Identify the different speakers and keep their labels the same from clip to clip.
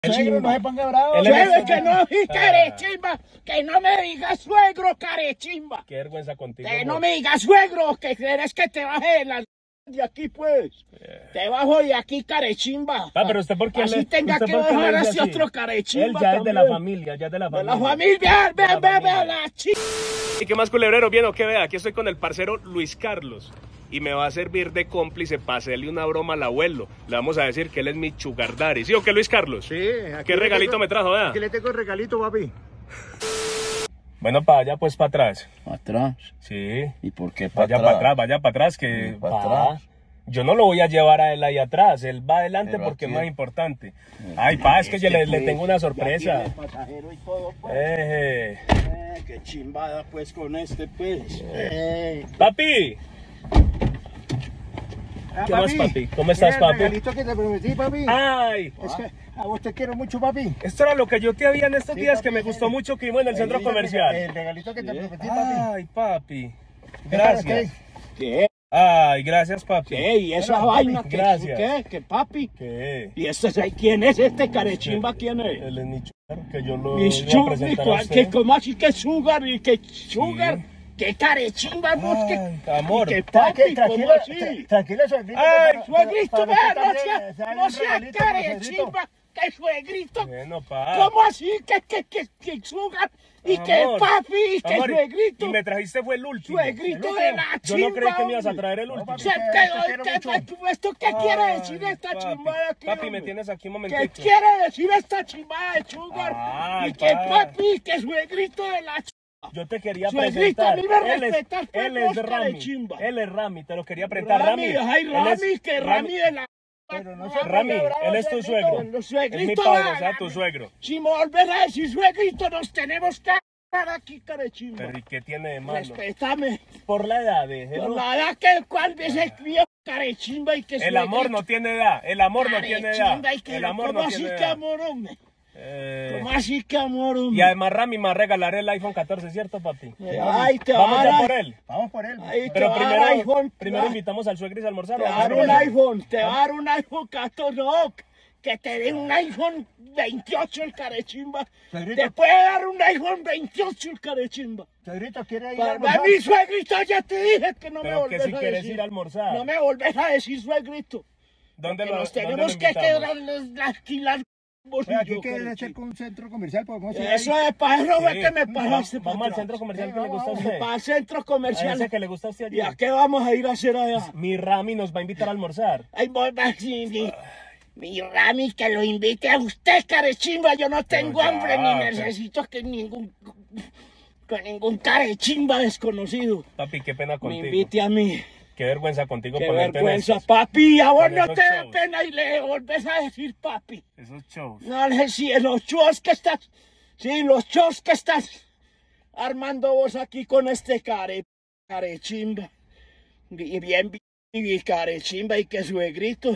Speaker 1: Suegro, no se ponga bravo.
Speaker 2: Suegro, que no, carechimba, que no me digas suegro, carechimba.
Speaker 3: Qué vergüenza contigo.
Speaker 2: Que no me digas suegro, que quieres que te baje de aquí, pues. Te bajo de aquí, carechimba.
Speaker 3: Pero usted por qué
Speaker 2: así tenga que bajar hacia otro carechimba.
Speaker 3: Él ya es de la familia, ya es de la familia.
Speaker 2: De la familia, ve, la chica.
Speaker 3: ¿Y qué más, culebrero? Bien, o qué vea, aquí estoy con el parcero Luis Carlos. Y me va a servir de cómplice para hacerle una broma al abuelo. Le vamos a decir que él es mi sugar daddy. ¿Sí o qué, Luis Carlos?
Speaker 1: Sí.
Speaker 3: ¿Qué regalito me trajo, vea?
Speaker 1: Aquí le tengo el regalito, papi.
Speaker 3: Bueno, para allá, pues para atrás.
Speaker 1: ¿Para atrás?
Speaker 3: Sí.
Speaker 1: ¿Y por qué
Speaker 3: para atrás? Vaya para atrás, que...
Speaker 1: ¿Para atrás?
Speaker 3: Yo no lo voy a llevar a él ahí atrás. Él va adelante porque es más importante. Ay, pa, es que yo le tengo una sorpresa.
Speaker 2: Pasajero y todo, pues. Qué chimbada, pues, con este, pues.
Speaker 3: ¡Papi! ¿Qué más, papi? ¿Cómo estás, papi?
Speaker 1: El regalito que te prometí, papi.
Speaker 3: ¡Ay!
Speaker 1: Es que a vos te quiero mucho, papi.
Speaker 3: Esto era lo que yo te había en estos días,
Speaker 1: papi,
Speaker 3: que me gustó mucho que vimos en el centro comercial.
Speaker 1: El regalito que te prometí, papi.
Speaker 3: Ay, papi. Gracias.
Speaker 2: ¿Qué?
Speaker 3: Ay, gracias, papi.
Speaker 2: ¿Qué? ¿Y esa vaina?
Speaker 3: Gracias.
Speaker 2: ¿Qué? ¿Qué, papi?
Speaker 3: ¿Qué?
Speaker 2: ¿Y quién es este carechimba? ¿Quién es?
Speaker 3: Él es mi sugar, que yo lo
Speaker 2: Mi
Speaker 3: voy a presentar a usted.
Speaker 2: ¿Cómo así que sugar? ¿Y qué sugar?
Speaker 3: Sí.
Speaker 2: ¿Qué carechimba?
Speaker 3: Ay, amor.
Speaker 2: ¿Qué papi? ¿Cómo así?
Speaker 1: Tranquilo, suegrito.
Speaker 2: Ay, suegrito,
Speaker 1: para
Speaker 2: no sea carechimba. ¿Qué suegrito?
Speaker 3: Bueno, pa.
Speaker 2: ¿Cómo así? ¿Qué sugar? ¿Y qué papi? ¿Y qué suegrito?
Speaker 3: Y me trajiste fue el último.
Speaker 2: Suegrito de la
Speaker 3: Yo
Speaker 2: chimba.
Speaker 3: no creí que me ibas a traer el último.
Speaker 2: ¿Esto qué quiere decir esta chimbada aquí?
Speaker 3: Papi, me tienes aquí un momentito.
Speaker 2: ¿Qué quiere decir esta chimbada de sugar?
Speaker 3: Ay,
Speaker 2: ¿Y qué
Speaker 3: pa.
Speaker 2: papi? ¿Qué suegrito de la chimba?
Speaker 3: Yo te quería
Speaker 2: Suegrito, a
Speaker 3: presentar.
Speaker 2: mí me respetas,
Speaker 3: Él
Speaker 2: pues,
Speaker 3: es
Speaker 2: vos,
Speaker 3: Rami.
Speaker 2: carechimba.
Speaker 3: Él es Rami, te lo quería presentar. Rami.
Speaker 2: Ay, Rami, que Rami de la...
Speaker 1: Pero no
Speaker 3: Rami, él es tu suegro.
Speaker 2: Los
Speaker 3: Es mi
Speaker 2: suegritos,
Speaker 3: padre, o sea, tu suegro.
Speaker 2: Si me volvés a decir suegrito, nos tenemos que agarrar aquí, carechimba.
Speaker 3: Pero ¿y qué tiene de malo?
Speaker 2: Respétame.
Speaker 3: Por la edad, déjelo.
Speaker 2: Por la edad que cuál es el mío, carechimba, y que
Speaker 3: El amor no tiene edad. El amor no tiene edad. El amor no tiene
Speaker 2: ¿Cómo así que
Speaker 3: edad.
Speaker 2: amor, hombre? ¿Cómo así que amor, hombre?
Speaker 3: Y además Rami me va a regalar el iPhone 14, ¿cierto, papi?
Speaker 2: Ay, te
Speaker 3: Vamos
Speaker 2: va a
Speaker 3: ya
Speaker 2: dar-
Speaker 3: por él.
Speaker 1: Vamos por él.
Speaker 2: Ay, te
Speaker 3: Pero
Speaker 2: va a dar iPhone,
Speaker 3: primero invitamos al suegro y a almorzar.
Speaker 2: Te va a dar un iPhone, te va a dar un iPhone 14, no, que te dé un iPhone 28 el carechimba.
Speaker 1: Suegrito.
Speaker 2: Te puede dar un iPhone 28 el carechimba.
Speaker 1: Suegrito, ¿quiere ir a
Speaker 2: Para
Speaker 1: almorzar?
Speaker 2: mi suegrito, ya te dije que no me
Speaker 3: Pero que
Speaker 2: volvés
Speaker 3: si
Speaker 2: a
Speaker 3: quieres
Speaker 2: decir.
Speaker 3: ir a almorzar.
Speaker 2: No me volvés a decir suegrito.
Speaker 3: ¿Dónde
Speaker 2: Que
Speaker 3: lo
Speaker 2: nos
Speaker 3: dónde
Speaker 2: tenemos
Speaker 3: lo
Speaker 2: que
Speaker 3: invitamos?
Speaker 2: quedar alquilar.
Speaker 1: Aquí que hacer con un centro comercial, podemos ir
Speaker 2: Eso
Speaker 1: ahí.
Speaker 2: es para eso fue
Speaker 3: Sí.
Speaker 2: que me paraste.
Speaker 3: Vamos al centro comercial que le gusta a usted.
Speaker 2: Para el centro
Speaker 3: A
Speaker 2: comercial.
Speaker 3: ese que le gusta a usted
Speaker 2: ¿Y a
Speaker 3: allí.
Speaker 2: qué vamos a ir a hacer allá?
Speaker 3: Mi Rami nos va a invitar a almorzar.
Speaker 2: Ay, mi Rami, que lo invite a usted, carechimba. Yo no tengo
Speaker 3: ya,
Speaker 2: hambre ni
Speaker 3: pero-
Speaker 2: necesito que ningún carechimba desconocido
Speaker 3: Papi, qué pena
Speaker 2: me
Speaker 3: contigo.
Speaker 2: invite a mí.
Speaker 3: Qué vergüenza contigo
Speaker 2: Qué
Speaker 3: ponerte en
Speaker 2: vergüenza,
Speaker 3: estos-
Speaker 2: papi. A vos
Speaker 3: con
Speaker 2: no
Speaker 3: esos
Speaker 2: te da
Speaker 3: shows.
Speaker 2: pena y le volvés a decir papi.
Speaker 3: Esos shows.
Speaker 2: No, sí, los shows que estás. Sí, los shows que estás armando vos aquí con este carechimba. Y bien, y carechimba, y que suegrito,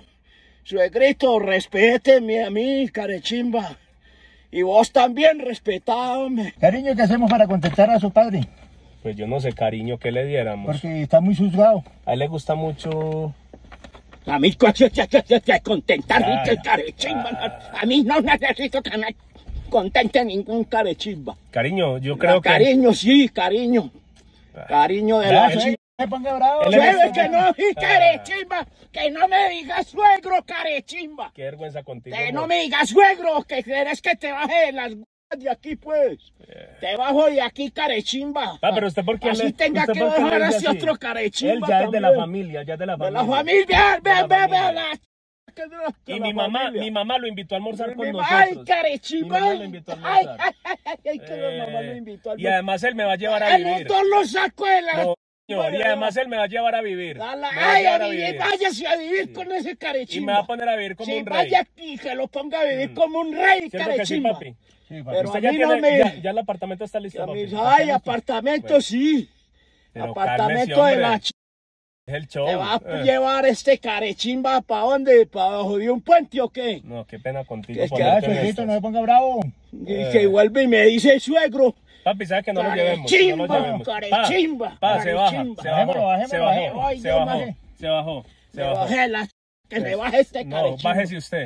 Speaker 2: respéteme a mí, carechimba. Y vos también, respetadme.
Speaker 1: Cariño, ¿qué hacemos para contentar a su padre?
Speaker 3: Pues yo no sé, cariño, ¿qué le diéramos?
Speaker 1: Porque está muy juzgado.
Speaker 3: A él le gusta mucho...
Speaker 2: A mí, contentar ni que carechimba. A mí no necesito que me contente ningún carechimba.
Speaker 3: Cariño, yo creo que...
Speaker 2: Cariño, sí, cariño. Cariño de la
Speaker 1: Ya,
Speaker 2: chica.
Speaker 1: no se ponga bravo.
Speaker 3: Él
Speaker 2: Suegro, que no, y carechimba, que no me digas suegro, carechimba.
Speaker 3: Qué vergüenza contigo.
Speaker 2: Que no
Speaker 3: amor.
Speaker 2: me digas suegro, que quieres que te baje las de aquí, pues. Te bajo de aquí, carechimba.
Speaker 3: Pero usted por qué
Speaker 2: así
Speaker 3: le...
Speaker 2: tenga
Speaker 3: usted
Speaker 2: que
Speaker 3: por qué le
Speaker 2: bajar
Speaker 3: dice
Speaker 2: hacia
Speaker 3: así?
Speaker 2: otro carechimba.
Speaker 3: Él ya es de la
Speaker 2: también.
Speaker 3: familia, ya es de la
Speaker 2: De
Speaker 3: familia.
Speaker 2: la familia,
Speaker 3: De la
Speaker 2: ve,
Speaker 3: familia.
Speaker 2: la que de la-
Speaker 3: Y
Speaker 2: de
Speaker 3: mi
Speaker 2: la
Speaker 3: mamá,
Speaker 2: familia.
Speaker 3: mi mamá lo invitó a almorzar con nosotros.
Speaker 2: Ay, carechimba.
Speaker 3: Mi mamá lo invitó a
Speaker 2: Ay,
Speaker 3: almorzar.
Speaker 2: ay, que la mamá lo invitó a
Speaker 3: Y además él me va a llevar a
Speaker 2: almorzar.
Speaker 3: vivir.
Speaker 2: El lo saco de la...
Speaker 3: No, señor, y además él me va a llevar a vivir.
Speaker 2: Ay,
Speaker 3: Me va a llevar a
Speaker 2: a vivir,
Speaker 3: vivir.
Speaker 2: váyase a vivir con ese
Speaker 3: Y
Speaker 2: carechimba.
Speaker 3: me va a poner a vivir como
Speaker 2: Sí,
Speaker 3: un rey.
Speaker 2: vaya y que lo ponga a vivir como un rey,
Speaker 3: ¿Cierto que sí,
Speaker 2: carechimba.
Speaker 3: papi?
Speaker 1: Sí, papi.
Speaker 2: Pero
Speaker 3: Usted
Speaker 2: a
Speaker 3: ya
Speaker 2: mí no
Speaker 3: tiene,
Speaker 2: me...
Speaker 3: ya el apartamento está listo,
Speaker 2: a
Speaker 3: papi.
Speaker 2: mí- Ay, apartamento sí.
Speaker 3: Pero
Speaker 2: Apartamento
Speaker 3: cálmese,
Speaker 2: de la
Speaker 3: hombre.
Speaker 2: ch...
Speaker 3: Es el show.
Speaker 2: ¿Te va a llevar este carechimba para dónde? ¿Para abajo de un puente o qué?
Speaker 3: No, qué pena contigo.
Speaker 2: Es que-
Speaker 1: Ya,
Speaker 3: ponerte en
Speaker 1: suegrito,
Speaker 3: estas.
Speaker 1: no se ponga bravo.
Speaker 2: Y que vuelve y me dice suegro.
Speaker 3: Papi, ¿sabes que no lo llevemos? No
Speaker 2: Carechimba,
Speaker 3: lo llevemos.
Speaker 2: carechimba,
Speaker 3: Pa, se baja,
Speaker 2: carechimba.
Speaker 3: se bajó,
Speaker 1: Bajémoslo,
Speaker 3: se
Speaker 1: bajémoslo.
Speaker 3: bajó,
Speaker 2: Ay,
Speaker 3: se
Speaker 2: Dios
Speaker 3: bajó,
Speaker 2: mío.
Speaker 3: se bajó, se
Speaker 2: Me
Speaker 3: bajó.
Speaker 2: bajé la... Que me baje este
Speaker 3: No,
Speaker 2: carechimba.
Speaker 3: bájese usted.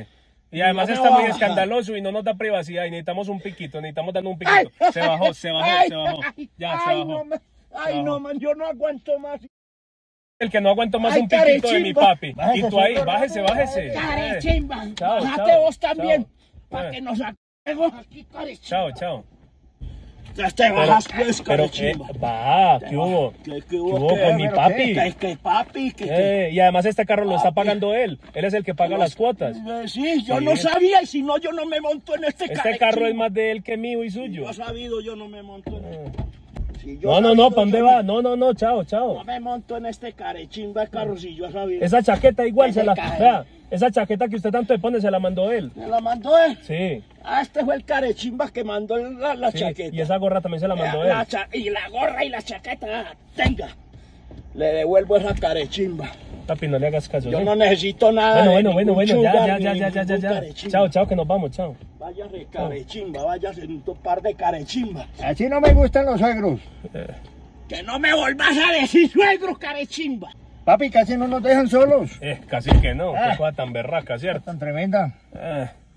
Speaker 3: Y además
Speaker 2: Yo me
Speaker 3: está
Speaker 2: voy a
Speaker 3: muy
Speaker 2: bajar.
Speaker 3: escandaloso y no nos da privacidad y necesitamos un piquito, necesitamos darle un piquito. Se bajó, se bajó, se bajó. Ya, se
Speaker 2: Ay,
Speaker 3: bajó.
Speaker 2: no, ay,
Speaker 3: bajó.
Speaker 2: no, man, yo no aguanto más.
Speaker 3: El que no aguantó más
Speaker 2: Ay,
Speaker 3: un piquito de mi
Speaker 2: carechimba.
Speaker 3: papi.
Speaker 1: Bájese,
Speaker 3: Y tú ahí,
Speaker 1: señor.
Speaker 3: bájese, bájese.
Speaker 2: Carechimba.
Speaker 3: Chao,
Speaker 2: Bájate
Speaker 3: chao,
Speaker 2: vos también.
Speaker 3: chao.
Speaker 2: Para que nos saquemos aquí, carechimba.
Speaker 3: Chao, chao.
Speaker 2: Ya te bajas, pues,
Speaker 3: Pero,
Speaker 2: carechimba.
Speaker 3: va, ¿qué hubo? ¿Qué hubo con mi papi?
Speaker 2: Que papi, que...
Speaker 3: Y además este carro lo está pagando él. Él es el que paga las cuotas.
Speaker 2: Sí, yo
Speaker 3: Sí.
Speaker 2: no sabía y si no, yo no me monto en este
Speaker 3: Este carro es más de él que mío y suyo.
Speaker 2: Yo sabido, yo no me monto en este. Si yo
Speaker 3: No, no,
Speaker 2: sabido,
Speaker 3: no, ¿para dónde
Speaker 2: yo
Speaker 3: va? No, no, no, chao,
Speaker 2: No
Speaker 3: chao.
Speaker 2: me monto en este carechimba de carro si yo he sabido.
Speaker 3: Esa chaqueta igual
Speaker 2: Que
Speaker 3: se
Speaker 2: se
Speaker 3: la...
Speaker 2: cae.
Speaker 3: Vea, esa chaqueta que usted tanto le pone se la mandó él.
Speaker 2: ¿Me la mandó él?
Speaker 3: Sí,
Speaker 2: Ah, este fue el carechimba que mandó la
Speaker 3: sí.
Speaker 2: chaqueta.
Speaker 3: Y esa gorra también se la mandó él.
Speaker 2: Y la gorra y la chaqueta, tenga. Le devuelvo esa carechimba.
Speaker 3: Papi, no le hagas caso.
Speaker 2: Yo
Speaker 3: ¿sí?
Speaker 2: no necesito nada.
Speaker 3: Bueno,
Speaker 2: de
Speaker 3: bueno,
Speaker 2: ningún
Speaker 3: bueno, ya,
Speaker 2: sugar,
Speaker 3: ya,
Speaker 2: ni
Speaker 3: ya, ya, ya,
Speaker 2: ningún
Speaker 3: ya.
Speaker 2: carechimba.
Speaker 3: Chao, chao, que nos vamos, chao.
Speaker 2: Váyase carechimba, váyase un par de carechimba.
Speaker 1: Así no me gustan los suegros.
Speaker 2: Que no me volvás a decir suegro carechimba.
Speaker 1: Papi, casi no nos dejan solos.
Speaker 3: Casi que no, qué cosa tan berraca, ¿cierto?
Speaker 1: Tan tremenda.